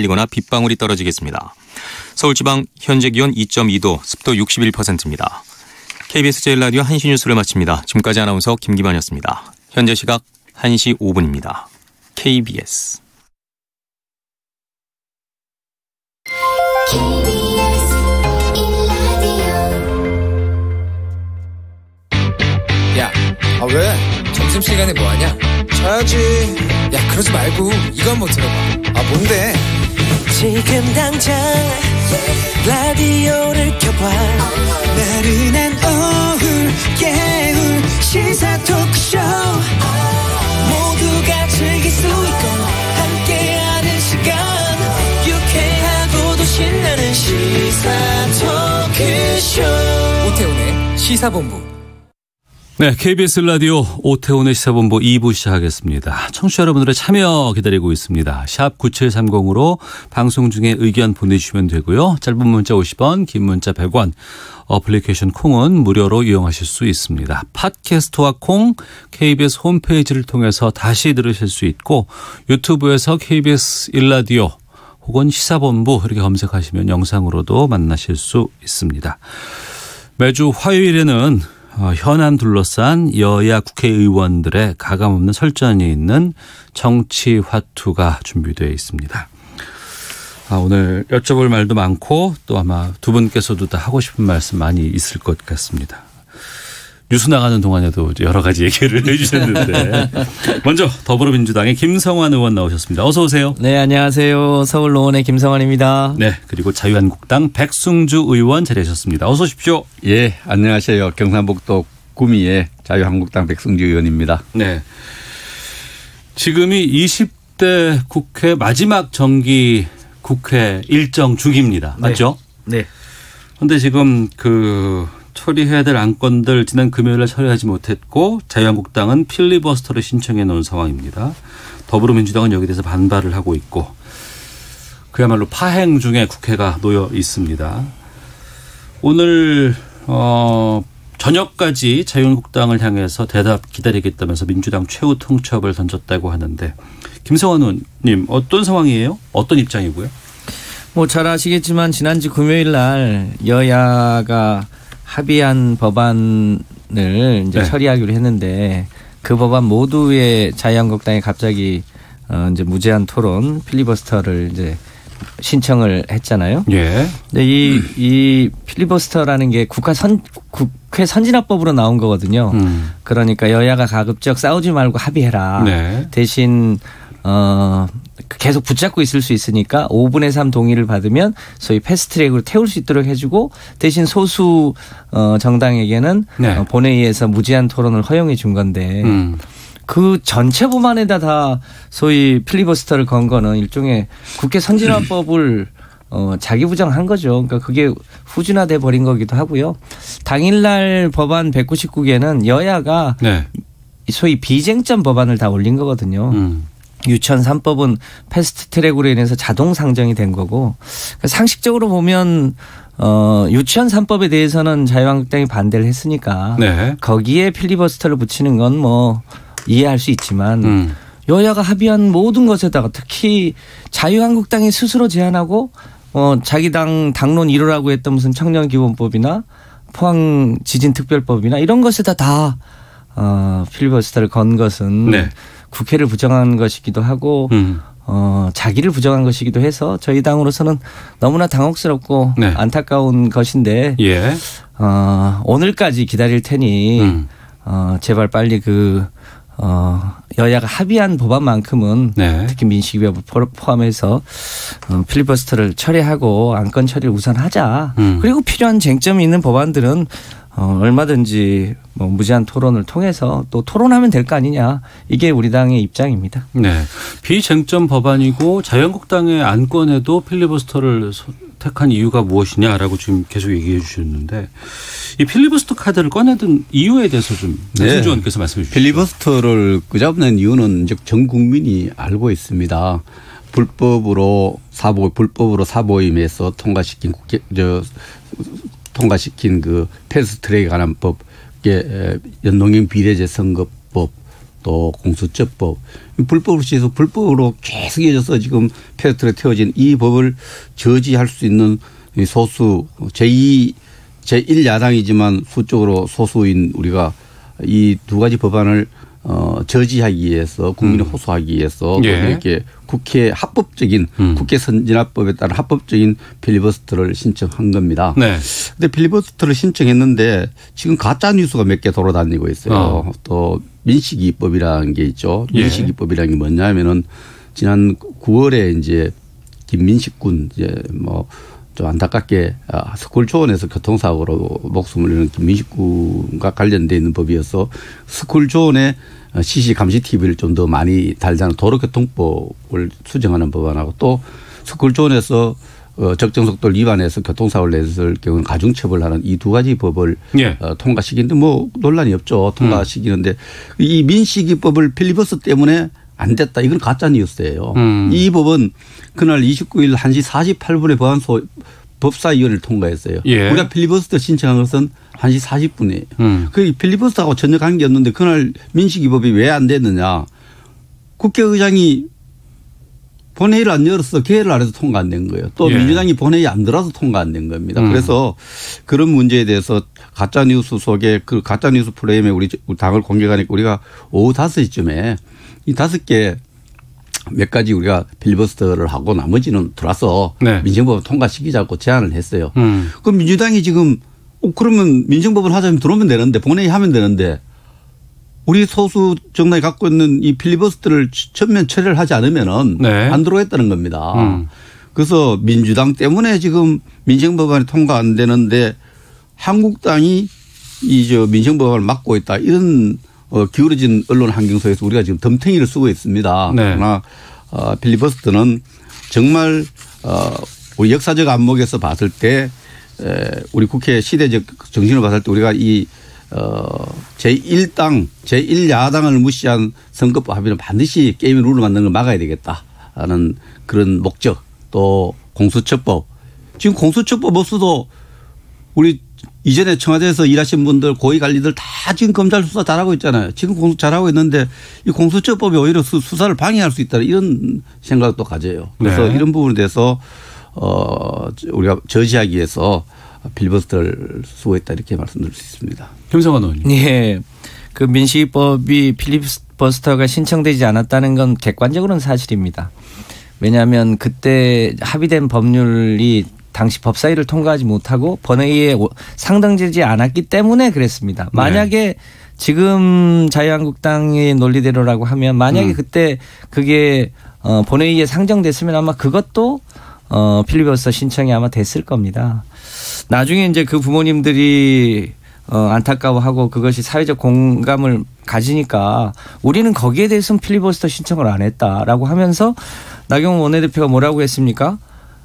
내리거나 빗방울이 떨어지겠습니다. 서울지방 현재 기온 2.2도, 습도 61%입니다. KBS 제1라디오 1시 뉴스를 마칩니다. 지금까지 아나운서 김기만이었습니다. 현재 시각 1시 5분입니다. KBS 야, 왜? 점심시간에 뭐하냐? 자야지. 야, 그러지 말고 이거 한번 들어봐. 뭔데? 지금 당장 라디오를 켜봐. 나른한 오후 깨울 시사 토크쇼. 모두가 즐길 수 있고 함께하는 시간. 유쾌하고도 신나는 시사 토크쇼. 오태훈의 시사본부. 네, KBS 라디오 오태훈의 시사본부 2부 시작하겠습니다. 청취자 여러분들의 참여 기다리고 있습니다. 샵 9730으로 방송 중에 의견 보내주시면 되고요. 짧은 문자 50원, 긴 문자 100원, 어플리케이션 콩은 무료로 이용하실 수 있습니다. 팟캐스트와 콩, KBS 홈페이지를 통해서 다시 들으실 수 있고 유튜브에서 KBS 1라디오 혹은 시사본부 이렇게 검색하시면 영상으로도 만나실 수 있습니다. 매주 화요일에는 현안 둘러싼 여야 국회의원들의 가감없는 설전이 있는 정치화투가 준비되어 있습니다. 오늘 여쭤볼 말도 많고 또 아마 두 분께서도 다 하고 싶은 말씀 많이 있을 것 같습니다. 뉴스 나가는 동안에도 여러 가지 얘기를 해주셨는데 먼저 더불어민주당의 김성환 의원 나오셨습니다. 어서 오세요. 네, 안녕하세요. 서울 노원의 김성환입니다. 네, 그리고 자유한국당 백승주 의원 자리하셨습니다. 어서 오십시오. 예, 안녕하세요. 경상북도 구미의 자유한국당 백승주 의원입니다. 네, 지금이 20대 국회 마지막 정기 국회 일정 중입니다. 맞죠? 네. 그런데 지금 처리해야 될 안건들 지난 금요일에 처리하지 못했고 자유한국당은 필리버스터를 신청해 놓은 상황입니다. 더불어민주당은 여기에 대해서 반발을 하고 있고 그야말로 파행 중에 국회가 놓여 있습니다. 오늘 저녁까지 자유한국당을 향해서 대답 기다리겠다면서 민주당 최후 통첩을 던졌다고 하는데 김성환 의원님 어떤 상황이에요? 어떤 입장이고요? 잘 아시겠지만 지난주 금요일 날 여야가 합의한 법안을 이제 네. 처리하기로 했는데 그 법안 모두의 자유한국당이 갑자기 이제 무제한 토론 필리버스터를 이제 신청을 했잖아요. 예. 근데 이 필리버스터라는 게 국회 선진화법으로 나온 거거든요. 그러니까 여야가 가급적 싸우지 말고 합의해라. 네. 대신 계속 붙잡고 있을 수 있으니까 5분의 3 동의를 받으면 소위 패스트트랙으로 태울 수 있도록 해주고 대신 소수 정당에게는 네. 본회의에서 무제한 토론을 허용해 준 건데 그 전체 법안에다 다 소위 필리버스터를 건 거는 일종의 국회 선진화법을 자기 부정한 거죠. 그러니까 그게 후진화돼 버린 거기도 하고요. 당일날 법안 199개는 여야가 네. 소위 비쟁점 법안을 다 올린 거거든요. 유치원 3법은 패스트트랙으로 인해서 자동 상정이 된 거고 상식적으로 보면 유치원 3법에 대해서는 자유한국당이 반대를 했으니까 네. 거기에 필리버스터를 붙이는 건 이해할 수 있지만 여야가 합의한 모든 것에다가 특히 자유한국당이 스스로 제안하고 자기 당론 1호라고 했던 무슨 청년기본법이나 포항지진특별법이나 이런 것에다 다 필리버스터를 건 것은 네. 국회를 부정한 것이기도 하고 자기를 부정한 것이기도 해서 저희 당으로서는 너무나 당혹스럽고 네. 안타까운 것인데 예. 오늘까지 기다릴 테니 제발 빨리 여야가 합의한 법안만큼은 네. 특히 민식이법을 포함해서 필리버스터를 처리하고 안건 처리를 우선 하자. 그리고 필요한 쟁점이 있는 법안들은 얼마든지 무제한 토론을 통해서 또 토론하면 될 거 아니냐. 이게 우리 당의 입장입니다. 네. 비쟁점 법안이고 자유한국당의 안건에도 필리버스터를 택한 이유가 무엇이냐라고 지금 계속 얘기해 주셨는데 이 필리버스터 카드를 꺼내든 이유에 대해서 좀 백승주 의원께서 말씀해 주시죠. 필리버스터를 끄잡는 이유는 이제 전 국민이 알고 있습니다. 불법으로 사보임에서 통과시킨 그 패스트트랙에 관한 법, 연동형 비례제 선거법, 또 공수처법 불법으로 시해서 불법으로 계속 이어져서 지금 패스트트랙에 태워진 이 법을 저지할 수 있는 소수 제1야당이지만 수적으로 소수인 우리가 이 두 가지 법안을 저지하기 위해서 국민에 호소하기 위해서 예. 이렇게 국회 합법적인 국회 선진화법에 따른 합법적인 필리버스터를 신청한 겁니다. 네. 근데 필리버스터를 신청했는데 지금 가짜 뉴스가 몇 개 돌아다니고 있어요. 또 민식이법이라는 게 있죠. 예. 민식이법이라는 게 뭐냐면은 지난 9월에 이제 김민식 군 이제 뭐 좀 안타깝게 서울 초원에서 교통사고로 목숨을 잃은 김민식 군과 관련돼 있는 법이어서 서울 초원에 CC 감시 TV를 좀 더 많이 달자는 도로교통법을 수정하는 법안하고 또 서울 초원에서 적정속도를 위반해서 교통사고를 냈을 경우는 가중처벌하는 이 두 가지 법을 예. 통과시키는데 뭐 논란이 없죠. 통과시키는데 이 민식이법을 필리버스터 때문에 안 됐다. 이건 가짜 뉴스예요. 이 법은 그날 29일 1시 48분에 법사위원회를 통과했어요. 예. 우리가 필리버스터 신청한 것은 1시 40분이에요. 그 필리버스터하고 전혀 관계없는데 그날 민식이법이 왜 안 됐느냐. 국회의장이 본회의를 안 열어서 개회를 안 해서 통과 안 된 거예요. 또 예. 민주당이 본회의 안 들어서 통과 안 된 겁니다. 그래서 그런 문제에 대해서 가짜뉴스 속에 그 가짜뉴스 프레임에 우리 당을 공격하니까 우리가 오후 5시쯤에 이 5개 몇 가지 우리가 필리버스터를 하고 나머지는 들어와서 네. 민정법을 통과시키자고 제안을 했어요. 그럼 민주당이 지금 그러면 민정법을 하자면 들어오면 되는데 본회의 하면 되는데 우리 소수 정당이 갖고 있는 이 필리버스터를 전면 처리를 하지 않으면은 네. 안 들어오겠다는 겁니다. 그래서 민주당 때문에 지금 민정법안이 통과 안 되는데 한국당이 이 민정법안을 막고 있다 이런 기울어진 언론 환경 속에서 우리가 지금 덤탱이를 쓰고 있습니다. 네. 그러나 필리버스터는 정말 우리 역사적 안목에서 봤을 때 우리 국회 시대적 정신을 봤을 때 우리가 이 제1당, 제1야당을 무시한 선거법 합의는 반드시 게임의 룰을 만드는 걸 막아야 되겠다는 그런 목적 또 공수처법. 지금 공수처법 없어도 우리 이전에 청와대에서 일하신 분들 고위관리들 다 지금 검찰 수사 잘하고 있잖아요. 지금 공수 잘하고 있는데 이 공수처법이 오히려 수사를 방해할 수 있다 이런 생각도 가져요. 그래서 네. 이런 부분에 대해서 우리가 저지하기 위해서 필리버스터를 수호했다 이렇게 말씀드릴 수 있습니다. 김성환 의원님. 예. 그 민식이법이 필리버스터가 신청되지 않았다는 건 객관적으로는 사실입니다. 왜냐하면 그때 합의된 법률이 당시 법사위를 통과하지 못하고 본회의에 상정되지 않았기 때문에 그랬습니다. 만약에 지금 자유한국당의 논리대로라고 하면 만약에 그때 그게 본회의에 상정됐으면 아마 그것도 필리버스터 신청이 아마 됐을 겁니다. 나중에 이제 그 부모님들이 안타까워하고 그것이 사회적 공감을 가지니까 우리는 거기에 대해서는 필리버스터 신청을 안 했다라고 하면서 나경원 원내대표가 뭐라고 했습니까?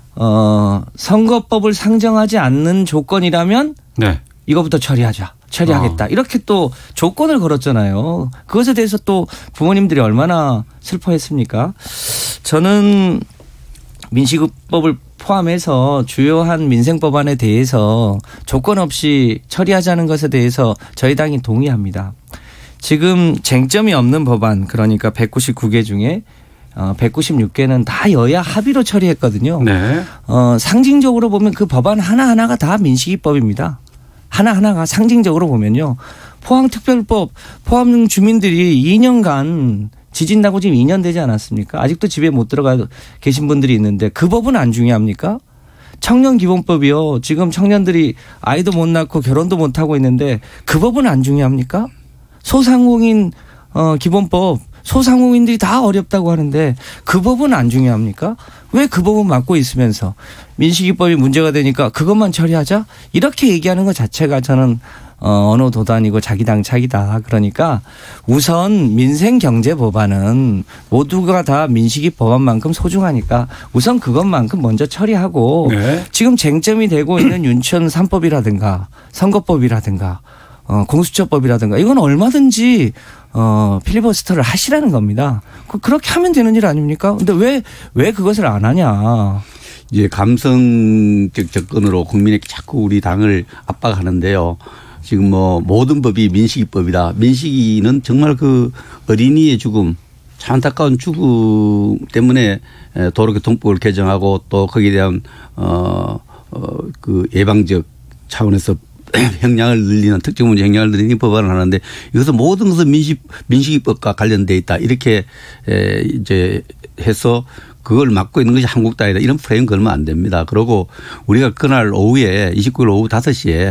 선거법을 상정하지 않는 조건이라면 네. 이거부터 처리하겠다. 이렇게 또 조건을 걸었잖아요. 그것에 대해서 또 부모님들이 얼마나 슬퍼했습니까? 저는 민식이법을 포함해서 주요한 민생법안에 대해서 조건 없이 처리하자는 것에 대해서 저희 당이 동의합니다. 지금 쟁점이 없는 법안 그러니까 199개 중에 196개는 다 여야 합의로 처리했거든요. 네. 상징적으로 보면 그 법안 하나하나가 다 민식이법입니다. 하나하나가 상징적으로 보면요. 포항특별법 포항 주민들이 2년간 지진 나고 지금 2년 되지 않았습니까? 아직도 집에 못 들어가 계신 분들이 있는데 그 법은 안 중요합니까? 청년기본법이요. 지금 청년들이 아이도 못 낳고 결혼도 못 하고 있는데 그 법은 안 중요합니까? 소상공인 기본법 소상공인들이 다 어렵다고 하는데 그 법은 안 중요합니까? 왜 그 법은 막고 있으면서 민식이법이 문제가 되니까 그것만 처리하자? 이렇게 얘기하는 것 자체가 저는 언어 도단이고 자기 당착이다. 그러니까 우선 민생경제 법안은 모두가 다 민식이 법안만큼 소중하니까 우선 그것만큼 먼저 처리하고 네. 지금 쟁점이 되고 있는 윤천 3법이라든가 선거법이라든가 공수처법이라든가 이건 얼마든지 필리버스터를 하시라는 겁니다. 그렇게 하면 되는 일 아닙니까? 근데 왜 그것을 안 하냐. 이제 감성적 접근으로 국민에게 자꾸 우리 당을 압박하는데요. 지금 뭐 모든 법이 민식이법이다. 민식이는 정말 그 어린이의 죽음, 참 안타까운 죽음 때문에 도로교통법을 개정하고 또 거기에 대한 그 예방적 차원에서 형량을 늘리는 특정 문제 형량을 늘리는 법안을 하는데 이것은 모든 것은 민식이법과 관련돼 있다. 이렇게 이제 해서 그걸 막고 있는 것이 한국당이다. 이런 프레임 걸면 안 됩니다. 그리고 우리가 그날 오후에 29일 오후 5시에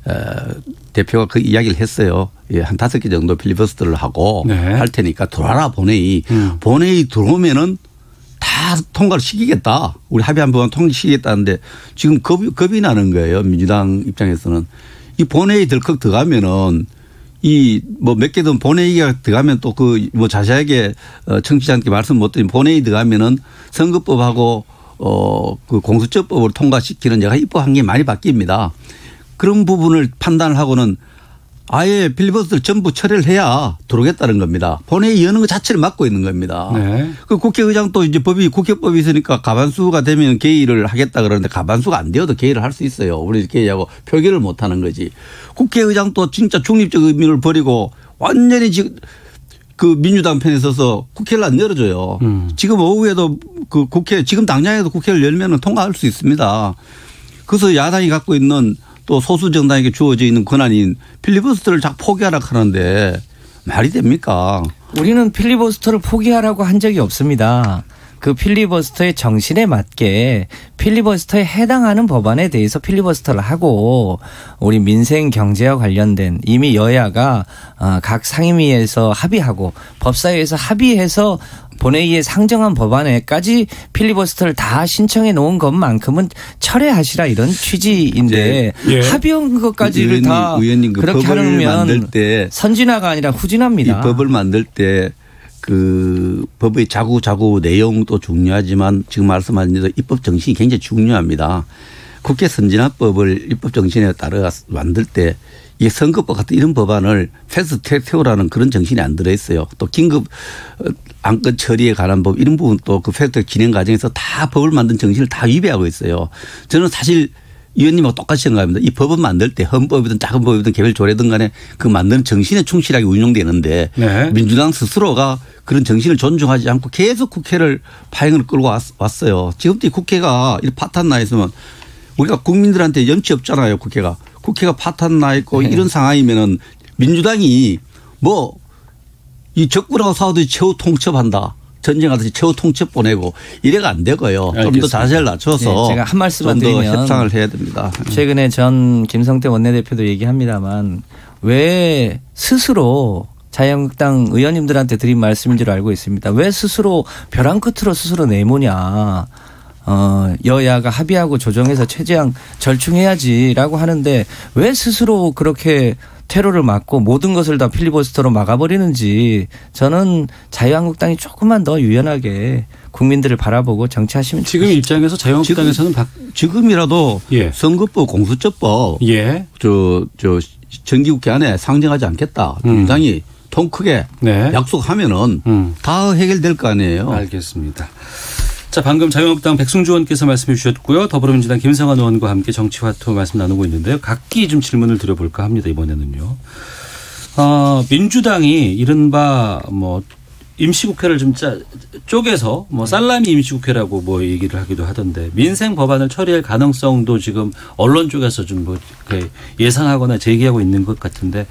대표가 그 이야기를 했어요. 예, 한 5개 정도 필리버스터를 하고 네. 할 테니까 들어와라 본회의. 본회의 들어오면은 다 통과를 시키겠다. 우리 합의한 법안 통과시키겠다는데 지금 겁이 나는 거예요. 민주당 입장에서는. 이 본회의 덜컥 들어가면은 이 뭐 몇 개든 본회의가 들어가면 또 그 뭐 자세하게 청취자한테 말씀 못 드리면 본회의 들어가면은 선거법하고 그 공수처법을 통과시키는 제가 입법한 게 많이 바뀝니다. 그런 부분을 판단을 하고는 아예 필리버스터를 전부 처리를 해야 들어오겠다는 겁니다. 본회의 여는 것 자체를 막고 있는 겁니다. 네. 그 국회의장도 이제 국회법이 있으니까 가반수가 되면 개의를 하겠다 그러는데 가반수가 안 되어도 개의를 할 수 있어요. 우리 개의하고 표결을 못 하는 거지. 국회의장도 진짜 중립적 의미를 버리고 완전히 지금 그 민주당 편에 서서 국회를 안 열어줘요. 지금 오후에도 그 국회 지금 당장에도 국회를 열면은 통과할 수 있습니다. 그래서 야당이 갖고 있는 또 소수 정당에게 주어져 있는 권한인 필리버스터를 자꾸 포기하라 하는데 말이 됩니까? 우리는 필리버스터를 포기하라고 한 적이 없습니다. 그 필리버스터의 정신에 맞게 필리버스터에 해당하는 법안에 대해서 필리버스터를 하고 우리 민생 경제와 관련된 이미 여야가 각 상임위에서 합의하고 법사위에서 합의해서 본회의에 상정한 법안에까지 필리버스터를 다 신청해 놓은 것만큼은 철회하시라 이런 취지인데 예. 합의한 것까지를 다 의원님 그 그렇게 법을 만들 하면 때 선진화가 아니라 후진화입니다. 이 법을 만들 때 그 법의 자구 내용도 중요하지만 지금 말씀하신 대로 입법 정신이 굉장히 중요합니다. 국회 선진화법을 입법 정신에 따라 만들 때 이게 선거법 같은 이런 법안을 패스트트랙 세우라는 그런 정신이 안 들어있어요. 또 긴급 안건 처리에 관한 법 이런 부분 또 그 패스트트랙 진행 과정에서 다 법을 만든 정신을 다 위배하고 있어요. 저는 사실 위원님하고 똑같이 생각합니다. 이 법은 만들 때 헌법이든 작은 법이든 개별 조례든 간에 그 만드는 정신에 충실하게 운용되는데 네. 민주당 스스로가 그런 정신을 존중하지 않고 계속 국회를 파행을 끌고 왔어요. 지금도 이 국회가 이렇게 파탄 나 있으면 우리가 국민들한테 염치 없잖아요. 국회가 파탄 나 있고 네. 이런 상황이면은 민주당이 뭐 이 적군하고 싸우듯이 최후 통첩한다. 전쟁하듯이 최후 통첩 보내고 이래가 안 되고요. 좀 더 자세를 낮춰서 네, 제가 한 말씀만 좀 더 드리면 협상을 해야 됩니다. 최근에 전 김성태 원내대표도 얘기합니다만 왜 스스로 자유한국당 의원님들한테 드린 말씀인 줄 알고 있습니다. 왜 스스로 벼랑 끝으로 스스로 내모냐. 여야가 합의하고 조정해서 최대한 절충해야지라고 하는데 왜 스스로 그렇게 테러를 막고 모든 것을 다 필리버스터로 막아버리는지 저는 자유한국당이 조금만 더 유연하게 국민들을 바라보고 정치하시면 지금 입장에서 자유한국당에서는 지금이라도 예. 선거법 공수처법 예. 저 정기국회 안에 상정하지 않겠다. 민주당이 통 크게 네. 약속하면은 다 해결될 거 아니에요. 알겠습니다. 자, 방금 자유한국당 백승주 의원께서 말씀해 주셨고요. 더불어민주당 김성환 의원과 함께 정치화투 말씀 나누고 있는데요. 각기 좀 질문을 드려볼까 합니다. 이번에는요. 민주당이 이른바 뭐 임시국회를 좀 쪼개서 뭐 살라미 임시국회라고 뭐 얘기를 하기도 하던데 민생 법안을 처리할 가능성도 지금 언론 쪽에서 좀 뭐 예상하거나 제기하고 있는 것 같은데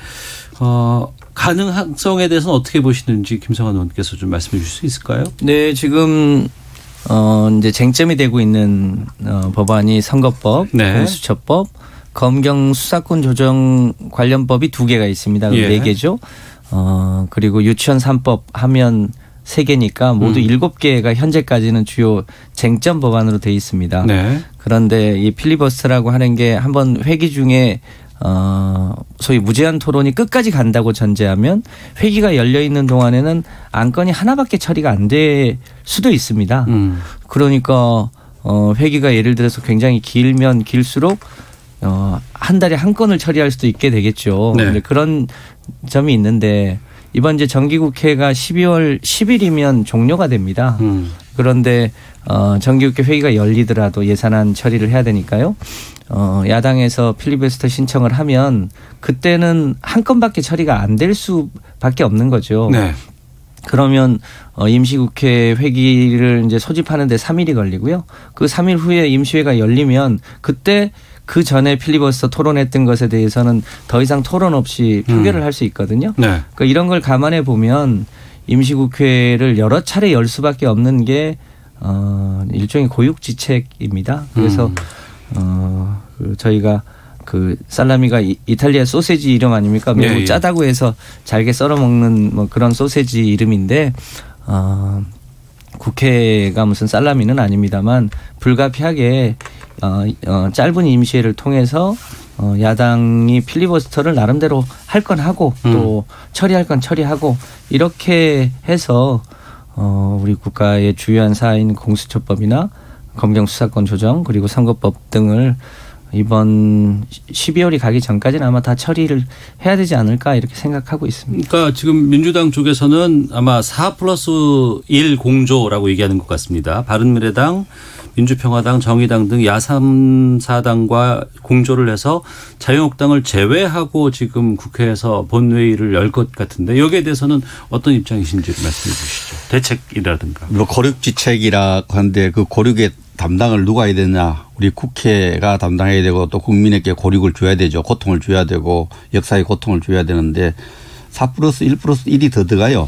가능성에 대해서는 어떻게 보시는지 김성환 의원께서 좀 말씀해 주실 수 있을까요? 네, 지금 이제 쟁점이 되고 있는 법안이 선거법, 네. 공수처법, 검경 수사권 조정 관련법이 2개가 있습니다. 예. 4개죠. 그리고 유치원 3법 하면 3개니까 모두 7개가 현재까지는 주요 쟁점 법안으로 돼 있습니다. 네. 그런데 이 필리버스터라고 하는 게 한번 회기 중에 소위 무제한 토론이 끝까지 간다고 전제하면 회기가 열려 있는 동안에는 안건이 하나밖에 처리가 안 될 수도 있습니다. 그러니까 회기가 예를 들어서 굉장히 길면 길수록 한 달에 한 건을 처리할 수도 있게 되겠죠. 네. 근데 그런 점이 있는데 이번 이제 정기국회가 12월 10일이면 종료가 됩니다. 그런데 정기국회 회의가 열리더라도 예산안 처리를 해야 되니까요. 야당에서 필리버스터 신청을 하면 그때는 한 건밖에 처리가 안 될 수밖에 없는 거죠. 네. 그러면 임시국회 회기를 이제 소집하는데 3일이 걸리고요. 그 3일 후에 임시회가 열리면 그때 그 전에 필리버스터 토론했던 것에 대해서는 더 이상 토론 없이 표결을 할 수 있거든요. 네. 그러니까 이런 걸 감안해 보면 임시국회를 여러 차례 열 수밖에 없는 게 일종의 고육지책입니다. 그래서 저희가 그 살라미가 이탈리아 소세지 이름 아닙니까? 매우 예. 짜다고 해서 잘게 썰어 먹는 뭐 그런 소세지 이름인데 국회가 무슨 살라미는 아닙니다만 불가피하게 짧은 임시회를 통해서 야당이 필리버스터를 나름대로 할 건 하고 또 처리할 건 처리하고 이렇게 해서 우리 국가의 주요한 사안인 공수처법이나 검경 수사권 조정 그리고 선거법 등을 이번 12월이 가기 전까지는 아마 다 처리를 해야 되지 않을까 이렇게 생각하고 있습니다. 그러니까 지금 민주당 쪽에서는 아마 4+1 공조라고 얘기하는 것 같습니다. 바른미래당, 민주평화당, 정의당 등 야3, 4당과 공조를 해서 자유한국당을 제외하고 지금 국회에서 본회의를 열 것 같은데 여기에 대해서는 어떤 입장이신지 말씀해 주시죠. 대책이라든가. 뭐 고륙지책이라고 하는데 그 고륙의 담당을 누가 해야 되냐. 우리 국회가 담당해야 되고 또 국민에게 고륙을 줘야 되죠. 고통을 줘야 되고 역사의 고통을 줘야 되는데 4+1+1이 더 들어가요.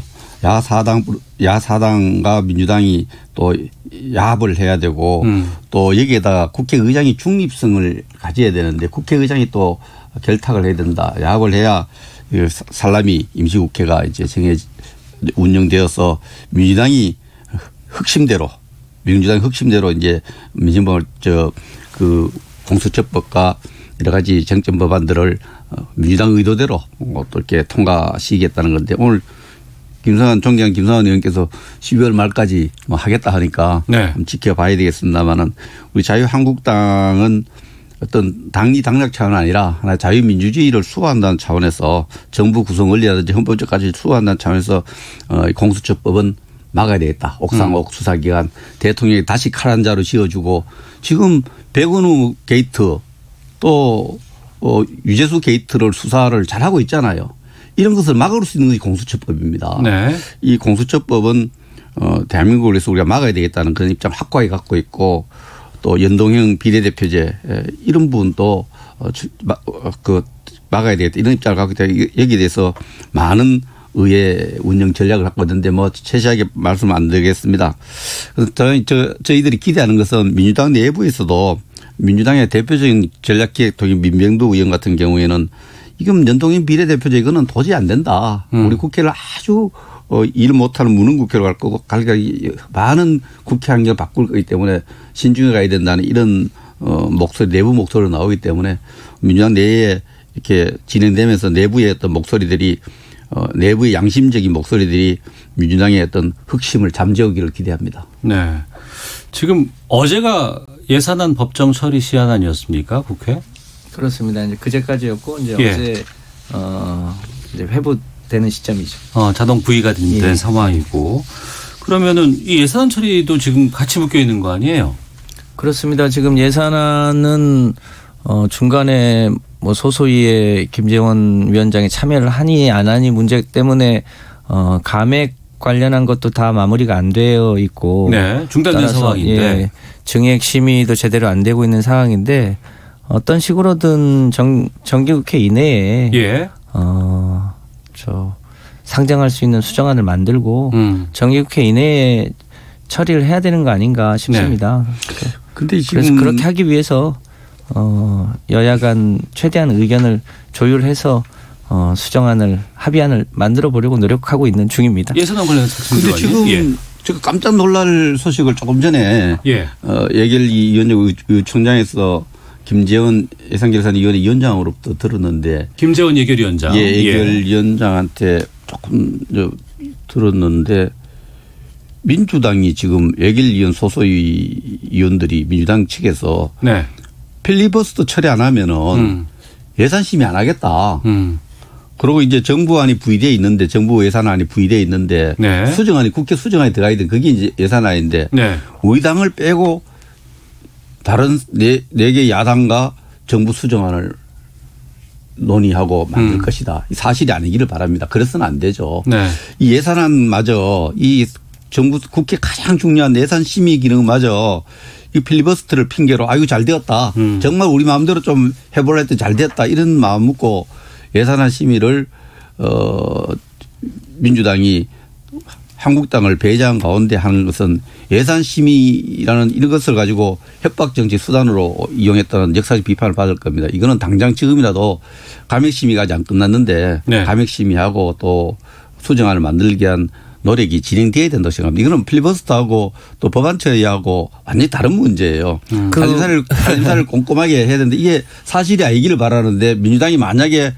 야사당과 민주당이 또 야합을 해야 되고 또 여기에다가 국회의장이 중립성을 가져야 되는데 국회의장이 또 결탁을 해야 된다. 야합을 해야 살라미 임시국회가 이제 운영되어서 민주당이 흑심대로 이제 민심법을 그 공수처법과 여러 가지 쟁점 법안들을 민주당 의도대로 또 이렇게 통과시키겠다는 건데 오늘 총장 김성환 의원께서 12월 말까지 뭐 하겠다 하니까 네. 좀 지켜봐야 되겠습니다만은 우리 자유한국당은 어떤 당리 당략 차원은 아니라 하나의 자유민주주의를 수호한다는 차원에서 정부 구성 원리라든지 헌법적 가치를 수호한다는 차원에서 공수처법은 막아야 되겠다. 옥상옥 수사기관 대통령이 다시 칼 한 자루 씌워주고 지금 백은우 게이트 또 유재수 게이트를 수사를 잘하고 있잖아요. 이런 것을 막을 수 있는 것이 공수처법입니다. 네. 이 공수처법은 대한민국을 위해서 우리가 막아야 되겠다는 그런 입장을 확고하게 갖고 있고 또 연동형 비례대표제 이런 부분도 막아야 되겠다 이런 입장을 갖고 있다. 여기에 대해서 많은 의회 운영 전략을 갖고 있는데 뭐 세세하게 말씀 안 드리겠습니다. 저희들이 기대하는 것은 민주당 내부에서도 민주당의 대표적인 전략기획통인 민병두 의원 같은 경우에는 이건 연동형 비례대표제 이거는 도저히 안 된다. 우리 국회를 아주 일 못하는 무능 국회로 갈 거고 많은 국회 환경을 바꿀 거기 때문에 신중해 가야 된다는 이런 목소리 내부 목소리가 나오기 때문에 민주당 내에 이렇게 진행되면서 내부의 어떤 목소리들이 내부의 양심적인 목소리들이 민주당의 어떤 흑심을 잠재우기를 기대합니다. 네. 지금 어제가 예산안 법정 처리 시한안이었습니까? 국회? 그렇습니다. 이제 그제까지였고 이제 예. 어제 이제 회부되는 시점이죠. 자동 부의가 된 예. 상황이고 그러면은 이 예산안 처리도 지금 같이 묶여 있는 거 아니에요? 그렇습니다. 지금 예산안은 중간에 뭐 소소위에 김재원 위원장이 참여를 하니 안 하니 문제 때문에 감액 관련한 것도 다 마무리가 안 되어 있고 네, 중단된 따라서 상황인데 예, 증액 심의도 제대로 안 되고 있는 상황인데 어떤 식으로든 정기국회 이내에 예. 상정할 수 있는 수정안을 만들고 정기국회 이내에 처리를 해야 되는 거 아닌가 싶습니다. 네. 근데 지금 그래서 그렇게 하기 위해서 여야 간 최대한 의견을 조율해서 수정안을 합의안을 만들어 보려고 노력하고 있는 중입니다. 예산안 관련해서 근데 지금 제가 깜짝 놀랄 소식을 조금 전에 예결위 위원장 의총장에서 김재원 예산결산위원회 위원장으로부터 들었는데 김재원 예결위원장. 예결위원장한테 조금 들었는데 민주당이 지금 예결위원 소소위 위원들이 민주당 측에서 필리버스터 처리 안 하면은 예산심의 안 하겠다. 그리고 이제 정부안이 부의되어 있는데 정부 예산안이 부의되어 있는데 네. 수정안이 국회 수정안이 들어가야 돼. 그게 이제 예산안인데 네. 우리 당을 빼고 다른 네 개 야당과 정부 수정안을 논의하고 만들 것이다. 사실이 아니기를 바랍니다. 그래서는 안 되죠. 네. 이 예산안마저 이 정부 국회 가장 중요한 예산 심의 기능마저 이 필리버스터를 핑계로 아이고 잘 되었다. 정말 우리 마음대로 좀 해보려 했더니 잘 됐다. 이런 마음 먹고 예산안 심의를 민주당이 한국당을 배제한 가운데 하는 것은 예산 심의라는 이런 것을 가지고 협박 정치 수단으로 이용했다는 역사적 비판을 받을 겁니다. 이거는 당장 지금이라도 감액 심의가 아직 안 끝났는데 네. 감액 심의하고 또 수정안을 만들기 위한 노력이 진행돼야 된다고 생각합니다. 이거는 필리버스터하고 또 법안 처리하고 완전히 다른 문제예요. 살림살이를 꼼꼼하게 해야 되는데 이게 사실이 아니기를 바라는데 민주당이 만약에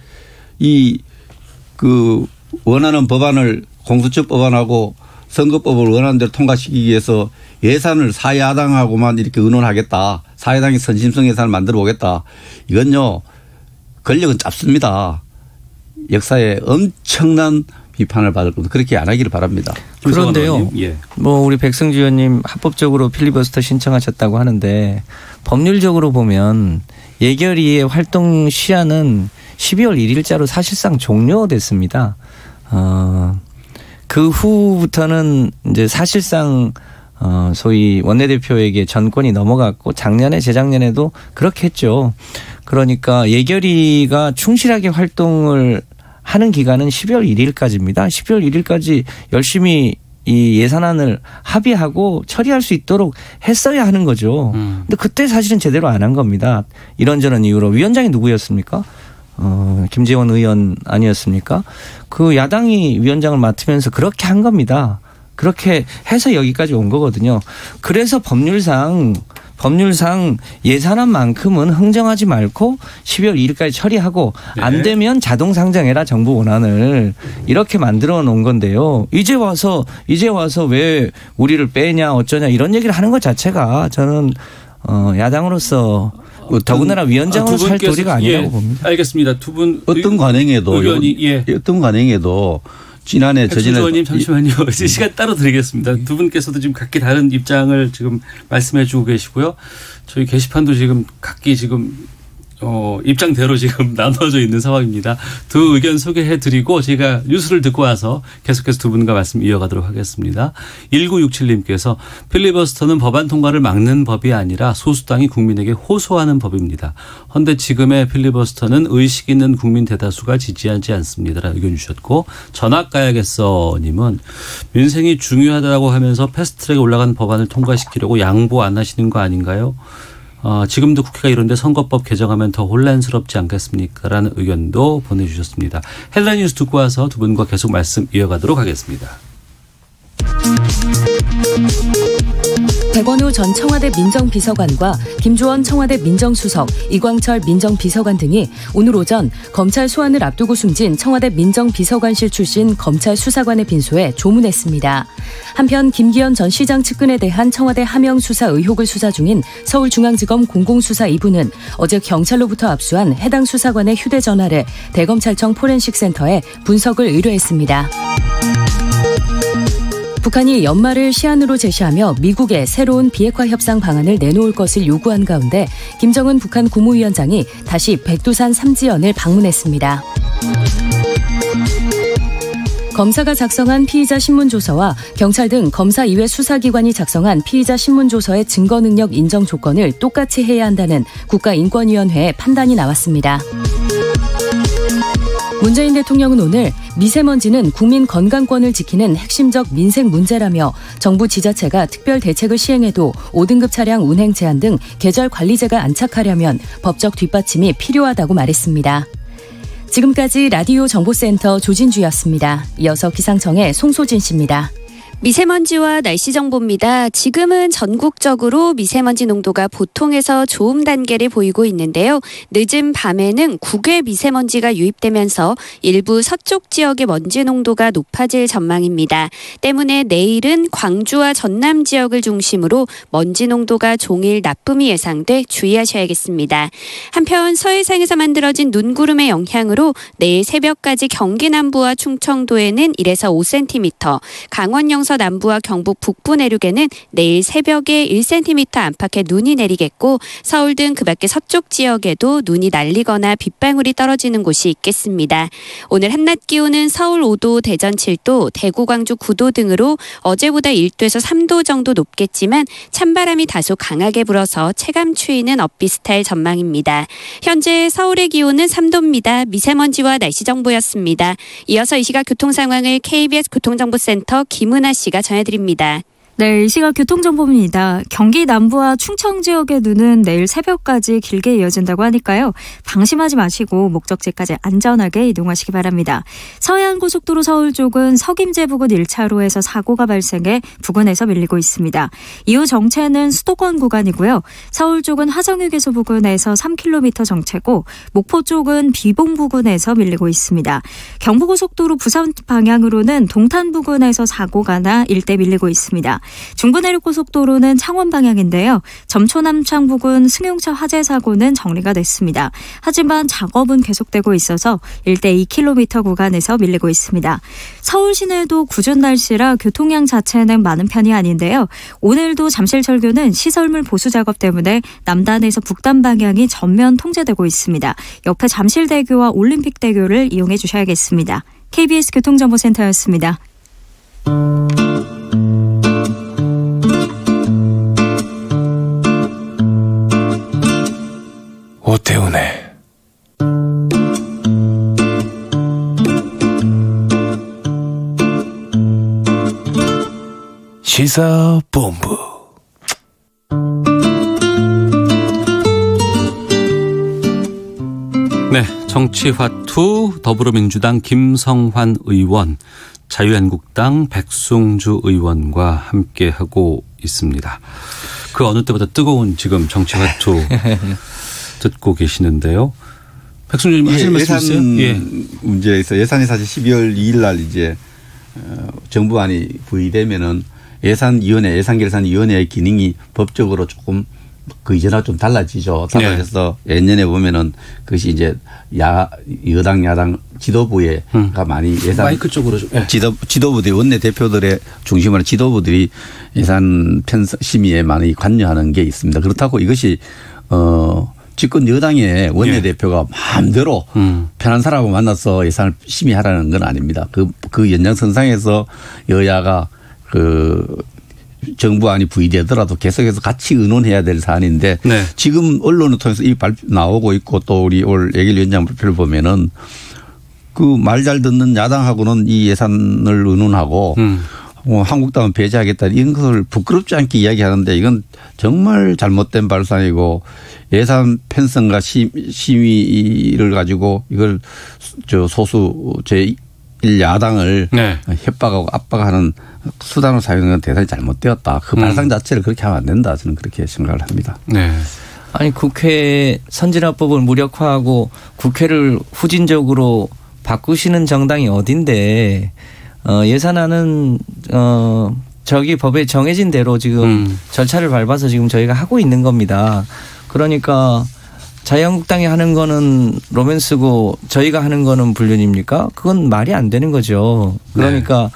원하는 법안을 공수처 법안하고 선거법을 원하는 대로 통과시키기 위해서 예산을 사야당하고만 이렇게 의논하겠다. 사야당이 선심성 예산을 만들어 보겠다. 이건요. 권력은 짧습니다. 역사에 엄청난 비판을 받을 겁니다. 그렇게 안 하기를 바랍니다. 그런데요. 예. 뭐 우리 백승주 의원님 합법적으로 필리버스터 신청하셨다고 하는데 법률적으로 보면 예결위의 활동 시한은 12월 1일자로 사실상 종료됐습니다. 그 후부터는 이제 사실상 소위 원내대표에게 전권이 넘어갔고 작년에 재작년에도 그렇게 했죠. 그러니까 예결위가 충실하게 활동을 하는 기간은 12월 1일까지입니다. 12월 1일까지 열심히 이 예산안을 합의하고 처리할 수 있도록 했어야 하는 거죠. 근데 그때 사실은 제대로 안 한 겁니다. 이런저런 이유로. 위원장이 누구였습니까? 김재원 의원 아니었습니까? 그 야당이 위원장을 맡으면서 그렇게 한 겁니다. 그렇게 해서 여기까지 온 거거든요. 그래서 법률상 예산안만큼은 흥정하지 말고 12월 2일까지 처리하고 네. 안 되면 자동 상정해라 정부 원안을 이렇게 만들어 놓은 건데요. 이제 와서 왜 우리를 빼냐 어쩌냐 이런 얘기를 하는 것 자체가 저는 야당으로서 더군다나 위원장으로 살 도리가 아니라고 봅니다. 알겠습니다. 두 분 어떤 관행에도 어떤 관행에도 지난해 백승주 의원님 잠시만요. 시간 따로 드리겠습니다. 두 분께서도 지금 각기 다른 입장을 지금 말씀해 주고 계시고요. 저희 게시판도 지금 각기 지금 입장대로 지금 나눠져 있는 상황입니다. 두 의견 소개해 드리고 제가 뉴스를 듣고 와서 계속해서 두 분과 말씀 이어가도록 하겠습니다. 1967님께서 필리버스터는 법안 통과를 막는 법이 아니라 소수당이 국민에게 호소하는 법입니다. 헌데 지금의 필리버스터는 의식 있는 국민 대다수가 지지하지 않습니다. 의견 주셨고 전학 가야겠어 님은 민생이 중요하다고 하면서 패스트트랙에 올라간 법안을 통과시키려고 양보 안 하시는 거 아닌가요? 지금도 국회가 이런데 선거법 개정하면 더 혼란스럽지 않겠습니까? 라는 의견도 보내주셨습니다. 헤드라인 뉴스 듣고 와서 두 분과 계속 말씀 이어가도록 하겠습니다. 백원우 전 청와대 민정비서관과 김조원 청와대 민정수석, 이광철 민정비서관 등이 오늘 오전 검찰 소환을 앞두고 숨진 청와대 민정비서관실 출신 검찰 수사관의 빈소에 조문했습니다. 한편 김기현 전 시장 측근에 대한 청와대 하명 수사 의혹을 수사 중인 서울중앙지검 공공수사 2부는 어제 경찰로부터 압수한 해당 수사관의 휴대전화를 대검찰청 포렌식센터에 분석을 의뢰했습니다. 북한이 연말을 시한으로 제시하며 미국에 새로운 비핵화 협상 방안을 내놓을 것을 요구한 가운데 김정은 북한 국무위원장이 다시 백두산 3지연을 방문했습니다. 검사가 작성한 피의자 신문조서와 경찰 등 검사 이외 수사기관이 작성한 피의자 신문조서의 증거능력 인정 조건을 똑같이 해야 한다는 국가인권위원회의 판단이 나왔습니다. 문재인 대통령은 오늘 미세먼지는 국민 건강권을 지키는 핵심적 민생 문제라며 정부 지자체가 특별 대책을 시행해도 5등급 차량 운행 제한 등 계절 관리제가 안착하려면 법적 뒷받침이 필요하다고 말했습니다. 지금까지 라디오 정보센터 조진주였습니다. 이어서 기상청의 송소진 씨입니다. 미세먼지와 날씨 정보입니다. 지금은 전국적으로 미세먼지 농도가 보통에서 좋음 단계를 보이고 있는데요. 늦은 밤에는 국외 미세먼지가 유입되면서 일부 서쪽 지역의 먼지 농도가 높아질 전망입니다. 때문에 내일은 광주와 전남 지역을 중심으로 먼지 농도가 종일 나쁨이 예상돼 주의하셔야겠습니다. 한편 서해상에서 만들어진 눈구름의 영향으로 내일 새벽까지 경기 남부와 충청도에는 1에서 5cm, 강원 영서 남부와 경북 북부 내륙에는 내일 새벽에 1cm 안팎의 눈이 내리겠고 서울 등 그 밖의 서쪽 지역에도 눈이 날리거나 빗방울이 떨어지는 곳이 있겠습니다. 오늘 한낮 기온은 서울 5도, 대전 7도, 대구, 광주 9도 등으로 어제보다 1도에서 3도 정도 높겠지만 찬바람이 다소 강하게 불어서 체감 추위는 엇비슷할 전망입니다. 현재 서울의 기온은 3도입니다. 미세먼지와 날씨 정보였습니다. 이어서 이 시각 교통 상황을 KBS 교통정보센터 김은아 씨가 전해드립니다. 네, 이 시각 교통정보입니다. 경기 남부와 충청 지역의 눈은 내일 새벽까지 길게 이어진다고 하니까요. 방심하지 마시고 목적지까지 안전하게 이동하시기 바랍니다. 서해안고속도로 서울 쪽은 석임제 부근 1차로에서 사고가 발생해 부근에서 밀리고 있습니다. 이후 정체는 수도권 구간이고요. 서울 쪽은 화정휴게소 부근에서 3km 정체고 목포 쪽은 비봉 부근에서 밀리고 있습니다. 경부고속도로 부산 방향으로는 동탄 부근에서 사고가 나 일대 밀리고 있습니다. 중부내륙고속도로는 창원 방향인데요. 점초남창 부근 승용차 화재 사고는 정리가 됐습니다. 하지만 작업은 계속되고 있어서 일대 2km 구간에서 밀리고 있습니다. 서울 시내도 궂은 날씨라 교통량 자체는 많은 편이 아닌데요. 오늘도 잠실철교는 시설물 보수 작업 때문에 남단에서 북단 방향이 전면 통제되고 있습니다. 옆에 잠실대교와 올림픽대교를 이용해 주셔야겠습니다. KBS 교통정보센터였습니다. 오태훈의 시사본부. 네, 정치화투 더불어민주당 김성환 의원, 자유한국당 백승주 의원과 함께하고 있습니다. 그 어느 때보다 뜨거운 지금 정치화투 듣고 계시는데요. 백승주님 하실 말씀 있어요? 예. 문제에서 예산이 사실 12월 2일 날 이제 정부안이 부의되면은 예산결산위원회의 기능이 법적으로 조금 그 이전하고 좀 달라지죠. 달라져서 예년에 보면은 그것이 이제 여당 야당 지도부가 많이 예산 마이크 쪽으로 좀. 지도부들이 원내대표들의 중심으로 지도부들이 예산 편성 심의에 많이 관여하는 게 있습니다. 그렇다고 이것이 집권 여당의 원내대표가 마음대로 편한 사람하고 만나서 예산을 심의하라는 건 아닙니다. 그 연장선상에서 여야가 정부안이 부의되더라도 계속해서 같이 의논해야 될 사안인데 네. 지금 언론을 통해서 이 발표 나오고 있고 또 우리 올 예결위원장 발표를 보면은 그 말 잘 듣는 야당하고는 이 예산을 의논하고 한국당은 배제하겠다 이런 것을 부끄럽지 않게 이야기하는데 이건 정말 잘못된 발상이고 예산 편성과 심의를 가지고 이걸 소수 제1야당을 협박하고 압박하는 수단으로 사용하는 건 대단히 잘못되었다. 그 발상 자체를 그렇게 하면 안 된다. 저는 그렇게 생각을 합니다. 네. 아니 국회 선진화법을 무력화하고 국회를 후진적으로 바꾸시는 정당이 어딘데 예산안은 저기 법에 정해진 대로 지금 절차를 밟아서 지금 저희가 하고 있는 겁니다. 그러니까 자유한국당이 하는 거는 로맨스고 저희가 하는 거는 불륜입니까? 그건 말이 안 되는 거죠. 그러니까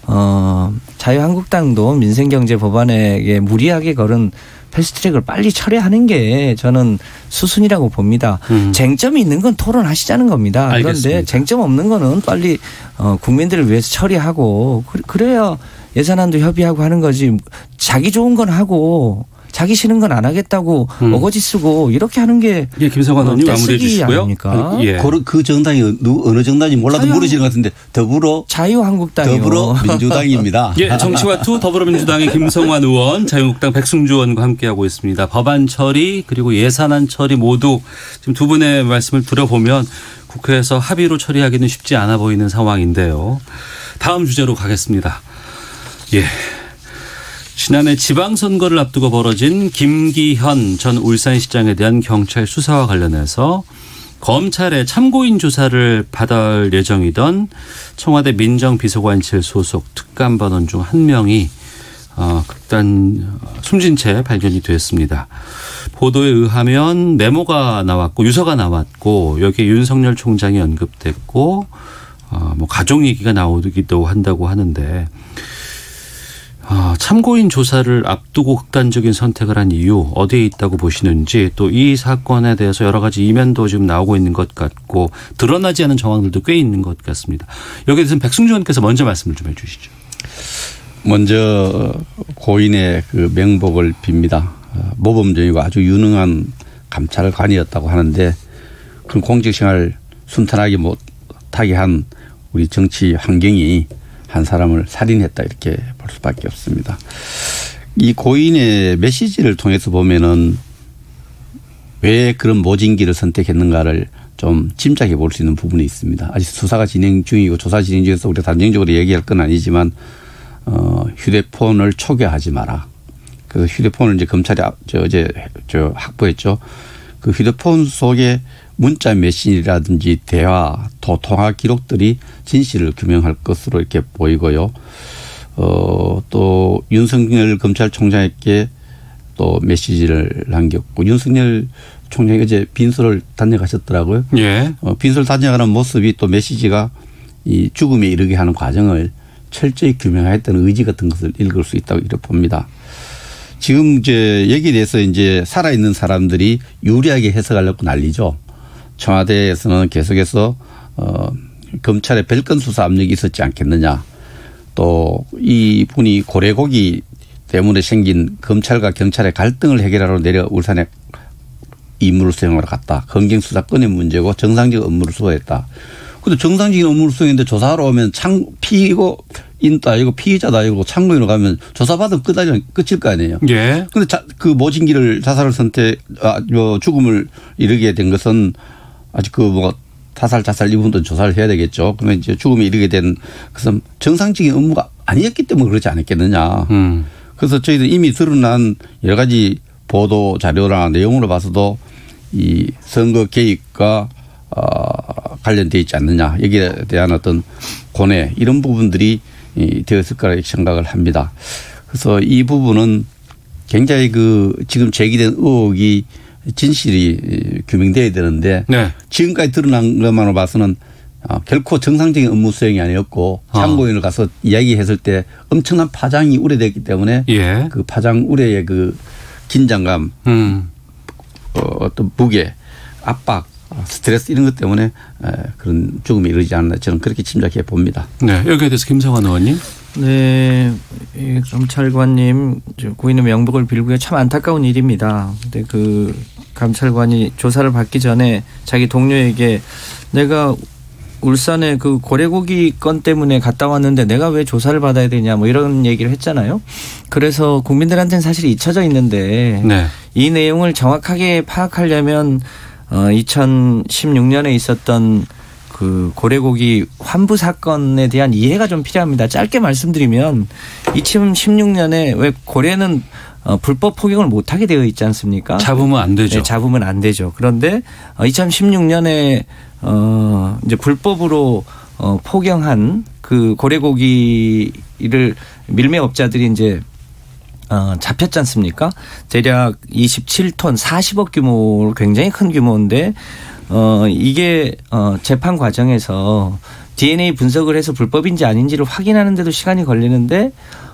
자유한국당도 민생경제법안에 무리하게 걸은 패스트트랙을 빨리 처리하는 게 저는 수순이라고 봅니다. 쟁점이 있는 건 토론하시자는 겁니다. 알겠습니다. 그런데 쟁점 없는 거는 빨리 국민들을 위해서 처리하고 그래야 예산안도 협의하고 하는 거지. 자기 좋은 건 하고 자기 싫은 건 안 하겠다고 어거지 쓰고 이렇게 하는 게 김성환 의원님 마무리해 주시고요. 예. 그 정당이 어느 정당인지 몰라도 모르시는 것 같은데 자유한국당이요. 더불어민주당입니다. 예, 정치화투 더불어민주당의 김성환 의원, 자유한국당 백승주 의원과 함께하고 있습니다. 법안 처리 그리고 예산안 처리 모두 지금 두 분의 말씀을 들어보면 국회에서 합의로 처리하기는 쉽지 않아 보이는 상황인데요. 다음 주제로 가겠습니다. 예. 지난해 지방선거를 앞두고 벌어진 김기현 전 울산시장에 대한 경찰 수사와 관련해서 검찰의 참고인 조사를 받을 예정이던 청와대 민정비서관실 소속 특감반원 중 한 명이 극단 숨진 채 발견이 됐습니다. 보도에 의하면 메모가 나왔고 유서가 나왔고 여기에 윤석열 총장이 언급됐고 뭐 가족 얘기가 나오기도 한다고 하는데 참고인 조사를 앞두고 극단적인 선택을 한 이유 어디에 있다고 보시는지 또 이 사건에 대해서 여러 가지 이면도 지금 나오고 있는 것 같고 드러나지 않은 정황들도 꽤 있는 것 같습니다. 여기에 대해서는 백승주 의원께서 먼저 말씀을 좀 해 주시죠. 먼저 고인의 그 명복을 빕니다. 모범적이고 아주 유능한 감찰관이었다고 하는데 그런 공직생활 순탄하게 못하게 한 우리 정치 환경이 한 사람을 살인했다 이렇게 볼 수밖에 없습니다. 이 고인의 메시지를 통해서 보면은 왜 그런 모진기를 선택했는가를 좀 짐작해 볼 수 있는 부분이 있습니다. 아직 수사가 진행 중이고 조사 진행 중에서 우리가 단정적으로 얘기할 건 아니지만 휴대폰을 초기화하지 마라. 그래서 휴대폰을 이제 검찰이 어제 확보했죠. 그 휴대폰 속에 문자 메시지라든지 대화, 통화 기록들이 진실을 규명할 것으로 이렇게 보이고요. 또 윤석열 검찰총장에게 또 메시지를 남겼고 윤석열 총장이 어제 빈소를 다녀가셨더라고요. 예. 빈소를 다녀가는 모습이 또 메시지가 이 죽음에 이르게 하는 과정을 철저히 규명하였다는 의지 같은 것을 읽을 수 있다고 이렇게 봅니다. 지금 이제 여기에 대해서 이제 살아있는 사람들이 유리하게 해석하려고 난리죠. 청와대에서는 계속해서 검찰의 별건 수사 압력이 있었지 않겠느냐. 또 이 분이 고래고기 때문에 생긴 검찰과 경찰의 갈등을 해결하러 내려 울산에 임무를 수행하러 갔다. 검경수사권의 문제고 정상적 업무를 수행했다. 근데 정상적인 업무를 수행했는데 조사하러 오면 피고인도 아니고 피의자도 아니고 참고인으로 가면 조사받으면 끝일 거 아니에요. 예. 근데 그 모진기를 자살을 죽음을 이르게 된 것은 아직 자살 이 부분도 조사를 해야 되겠죠. 그러면 이제 죽음에 이르게 된 것은 정상적인 업무가 아니었기 때문에 그렇지 않았겠느냐. 그래서 저희들 이미 드러난 여러 가지 보도 자료나 내용으로 봐서도 이 선거 개입과 관련되어 있지 않느냐. 여기에 대한 어떤 고뇌 이런 부분들이 되었을 거라 생각을 합니다. 그래서 이 부분은 굉장히 지금 제기된 의혹이 진실이 규명돼야 되는데 네. 지금까지 드러난 것만으로 봐서는 결코 정상적인 업무 수행이 아니었고 참고인을 가서 이야기했을 때 엄청난 파장이 우려됐기 때문에 예. 그 파장 우려의 그 긴장감 어떤 무게 압박 스트레스 이런 것 때문에 그런 죽음이 이르지 않나 저는 그렇게 짐작해 봅니다. 네, 여기에 대해서 김성환 의원님. 네, 검찰관님 고인의 명복을 빌고요. 참 안타까운 일입니다. 근데 그 감찰관이 조사를 받기 전에 자기 동료에게 내가 울산에 그 고래고기 건 때문에 갔다 왔는데 내가 왜 조사를 받아야 되냐 뭐 이런 얘기를 했잖아요. 그래서 국민들한테는 사실 잊혀져 있는데 네. 이 내용을 정확하게 파악하려면 2016년에 있었던 그 고래고기 환부 사건에 대한 이해가 좀 필요합니다. 짧게 말씀드리면 2016년에 왜 고래는 불법 포경을 못하게 되어 있지 않습니까? 잡으면 안 되죠. 네, 잡으면 안 되죠. 그런데 2016년에 이제 불법으로 포경한 그 고래고기를 밀매업자들이 이제 잡혔지 않습니까? 대략 27톤 40억 규모 굉장히 큰 규모인데 이게 재판 과정에서 DNA 분석을 해서 불법인지 아닌지를 확인하는 데도 시간이 걸리는데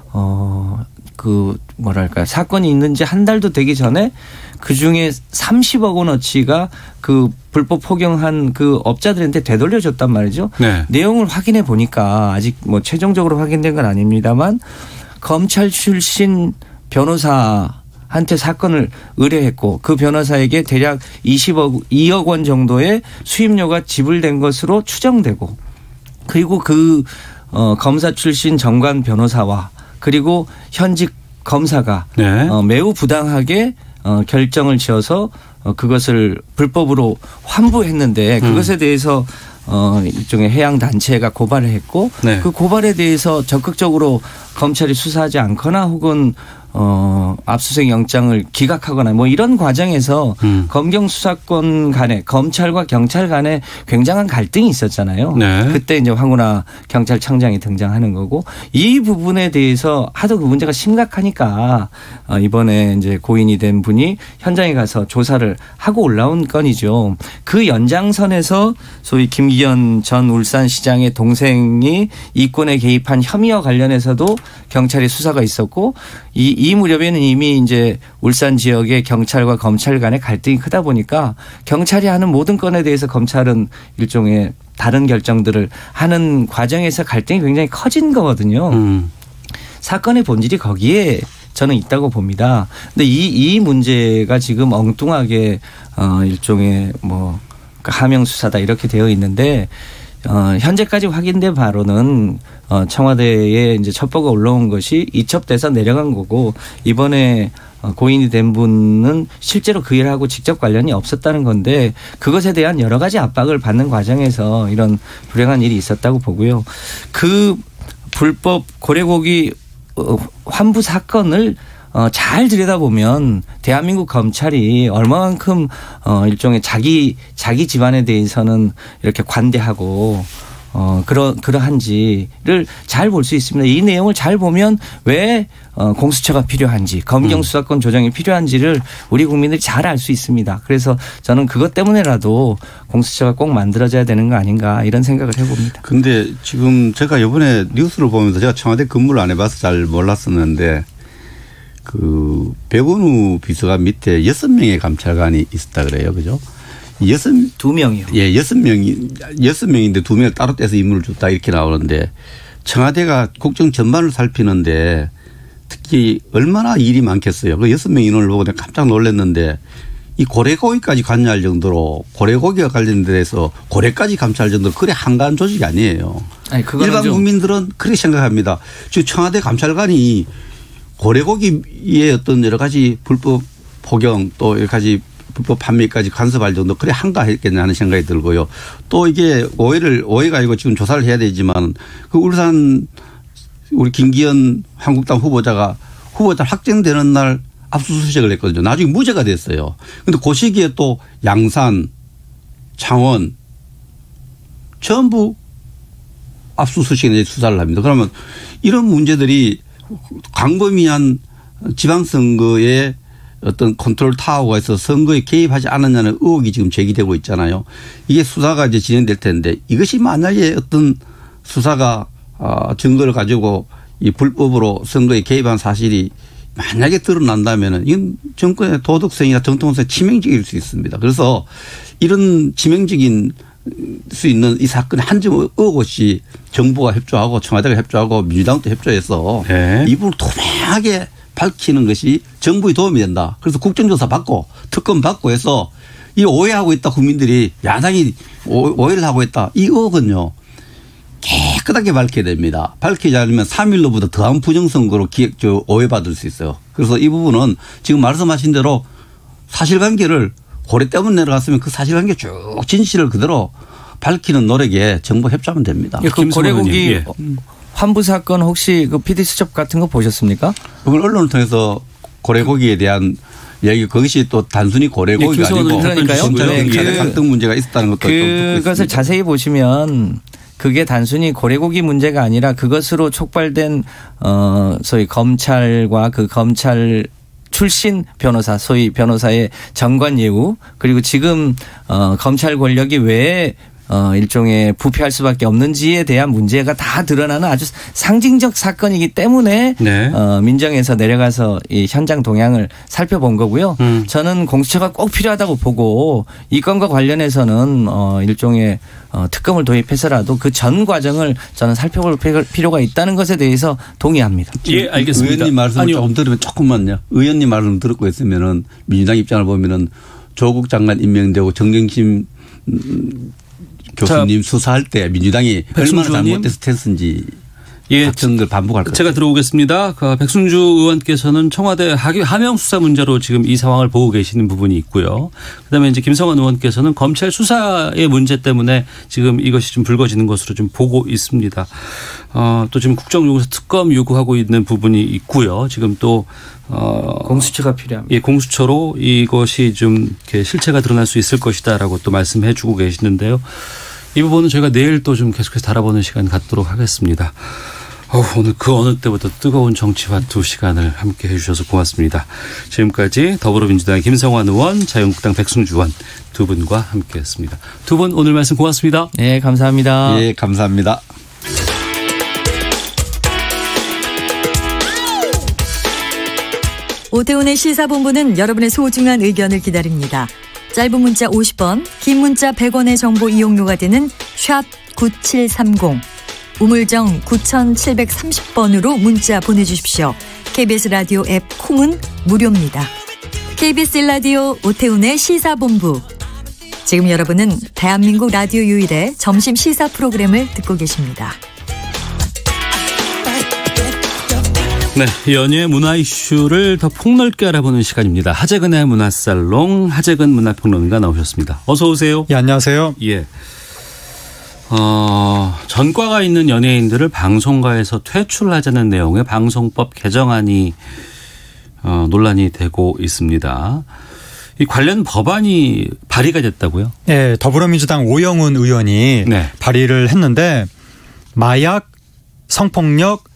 사건이 있는지 한 달도 되기 전에 그중에 30억 원어치가 그 불법 포경한 그 업자들한테 되돌려줬단 말이죠. 네. 내용을 확인해 보니까 아직 뭐 최종적으로 확인된 건 아닙니다만 검찰 출신 변호사한테 사건을 의뢰했고 그 변호사에게 대략 2억 원 정도의 수임료가 지불된 것으로 추정되고 그리고 그 검사 출신 정관 변호사와 그리고 현직 검사가 네. 매우 부당하게 결정을 지어서 그것을 불법으로 환부했는데 그것에 대해서 일종의 해양 단체가 고발을 했고 네. 그 고발에 대해서 적극적으로 검찰이 수사하지 않거나 혹은 압수수색 영장을 기각하거나 뭐 이런 과정에서 검경 수사권 간에 검찰과 경찰 간에 굉장한 갈등이 있었잖아요. 네. 그때 이제 황운하 경찰청장이 등장하는 거고 이 부분에 대해서 하도 그 문제가 심각하니까 이번에 이제 고인이 된 분이 현장에 가서 조사를 하고 올라온 건이죠. 그 연장선에서 소위 김기현 전 울산시장의 동생이 이권에 개입한 혐의와 관련해서도 경찰의 수사가 있었고 이 무렵에는 이미 이제 울산 지역의 경찰과 검찰 간의 갈등이 크다 보니까 경찰이 하는 모든 건에 대해서 검찰은 일종의 다른 결정들을 하는 과정에서 갈등이 굉장히 커진 거거든요. 사건의 본질이 거기에 저는 있다고 봅니다. 근데 이 문제가 지금 엉뚱하게 일종의 뭐 하명 수사다 이렇게 되어 있는데 현재까지 확인된 바로는 청와대에 이제 첩보가 올라온 것이 이첩돼서 내려간 거고 이번에 고인이 된 분은 실제로 그 일하고 직접 관련이 없었다는 건데 그것에 대한 여러 가지 압박을 받는 과정에서 이런 불행한 일이 있었다고 보고요. 그 불법 고래고기 환부 사건을 잘 들여다보면 대한민국 검찰이 얼마만큼 일종의 자기 집안에 대해서는 이렇게 관대하고 그러한지를 잘 볼 수 있습니다. 이 내용을 잘 보면 왜 공수처가 필요한지 검경 수사권 조정이 필요한지를 우리 국민들이 잘 알 수 있습니다. 그래서 저는 그것 때문에라도 공수처가 꼭 만들어져야 되는 거 아닌가 이런 생각을 해봅니다. 그런데 지금 제가 이번에 뉴스를 보면서 제가 청와대 근무를 안 해봐서 잘 몰랐었는데 그 백원우 비서관 밑에 6명의 감찰관이 있었다 그래요. 그죠? 2명이요. 예, 6명인데 2명을 따로 떼서 임무를 줬다 이렇게 나오는데 청와대가 국정 전반을 살피는데 특히 얼마나 일이 많겠어요. 그 6명 인원을 보고 내가 깜짝 놀랐는데 이 고래고기까지 관여할 정도로 고래고기와 관련돼서 고래까지 감찰할 정도로 그래 한가한 조직이 아니에요. 아니, 일반 국민들은 그렇게 생각합니다. 지금 청와대 감찰관이 고래고기의 어떤 여러 가지 불법 포경 또 여러 가지 불법 판매까지 간섭할 정도 그래 한가했겠냐 하는 생각이 들고요. 또 이게 오해가 아니고 지금 조사를 해야 되지만 그 울산 우리 김기현 한국당 후보자 확정되는 날 압수수색을 했거든요. 나중에 무죄가 됐어요. 그런데 그 시기에 또 양산, 창원 전부 압수수색에 수사를 합니다. 그러면 이런 문제들이 광범위한 지방선거에 어떤 컨트롤 타워가 있어서 선거에 개입하지 않았냐는 의혹이 지금 제기되고 있잖아요. 이게 수사가 이제 진행될 텐데 이것이 만약에 어떤 수사가 증거를 가지고 이 불법으로 선거에 개입한 사실이 만약에 드러난다면은 이건 정권의 도덕성이나 정통성에 치명적일 수 있습니다. 그래서 이런 치명적인 수 있는 이 사건에 한 점 의혹 없이 정부가 협조하고 청와대가 협조하고 민주당도 협조해서 네. 이 부분을 투명하게 밝히는 것이 정부에 도움이 된다. 그래서 국정조사 받고 특검 받고 해서 이 오해하고 있다 국민들이 야당이 오해를 하고 있다. 이 의혹은요. 깨끗하게 밝혀야 됩니다. 밝히지 않으면 3일로부터 더한 부정선거로 오해받을 수 있어요. 그래서 이 부분은 지금 말씀하신 대로 사실관계를 고래 때문에 내려갔으면 그 사실관계 쭉 진실을 그대로 밝히는 노력에 정부 협조하면 됩니다. 그 고래고기 환부 사건 혹시 그 PD 수첩 같은 거 보셨습니까? 그걸 언론을 통해서 고래고기에 대한 이야기 그것이 또 단순히 고래고기가 아니고 그러니까요. 경찰의 갈등 문제가 있었다는 것도 그것을 자세히 보시면 그게 단순히 고래고기 문제가 아니라 그것으로 촉발된 소위 검찰과 그 검찰 출신 변호사 소위 변호사의 정관 예우 그리고 지금 검찰 권력이 왜 일종의 부패할 수밖에 없는지에 대한 문제가 다 드러나는 아주 상징적 사건이기 때문에 네. 민정에서 내려가서 이 현장 동향을 살펴본 거고요. 저는 공수처가 꼭 필요하다고 보고 이 건과 관련해서는 일종의 특검을 도입해서라도 그 전 과정을 저는 살펴볼 필요가 있다는 것에 대해서 동의합니다. 예, 알겠습니다. 의원님 말씀을 조금 들으면 조금만요. 의원님 말씀 듣고 있으면은 민주당 입장을 보면은 조국 장관 임명되고 정경심 교수님 수사할 때 민주당이 얼마나 잘못돼서 했는지 예, 같은 걸 반복할 것 같아요. 제가 들어오겠습니다. 백승주 의원께서는 청와대 하명 수사 문제로 지금 이 상황을 보고 계시는 부분이 있고요. 그다음에 이제 김성환 의원께서는 검찰 수사의 문제 때문에 지금 이것이 좀 불거지는 것으로 좀 보고 있습니다. 또 지금 국정농사 특검 요구하고 있는 부분이 있고요. 지금 또 공수처가 필요합니다. 예, 공수처로 이것이 좀 이렇게 실체가 드러날 수 있을 것이다라고 또 말씀해 주고 계시는데요. 이 부분은 저희가 내일 또 좀 계속해서 달아보는 시간 갖도록 하겠습니다. 오늘 그 어느 때보다 뜨거운 정치화 2시간을 함께 해주셔서 고맙습니다. 지금까지 더불어민주당의 김성환 의원, 자유한국당 백승주 의원 두 분과 함께했습니다. 두 분 오늘 말씀 고맙습니다. 네, 감사합니다. 예, 감사합니다. 오태훈의 시사본부는 여러분의 소중한 의견을 기다립니다. 짧은 문자 50원, 긴 문자 100원의 정보 이용료가 되는 샵 9730, 우물정 9730번으로 문자 보내주십시오. KBS 라디오 앱 콩은 무료입니다. KBS 라디오 오태훈의 시사본부. 지금 여러분은 대한민국 라디오 유일의 점심 시사 프로그램을 듣고 계십니다. 네, 연예 문화 이슈를 더 폭넓게 알아보는 시간입니다. 하재근의 문화살롱, 하재근 문화평론가 나오셨습니다. 어서 오세요. 예, 안녕하세요. 예. 전과가 있는 연예인들을 방송가에서 퇴출하자는 내용의 방송법 개정안이 논란이 되고 있습니다. 이 관련 법안이 발의가 됐다고요? 네, 더불어민주당 오영훈 의원이 발의를 했는데 마약, 성폭력,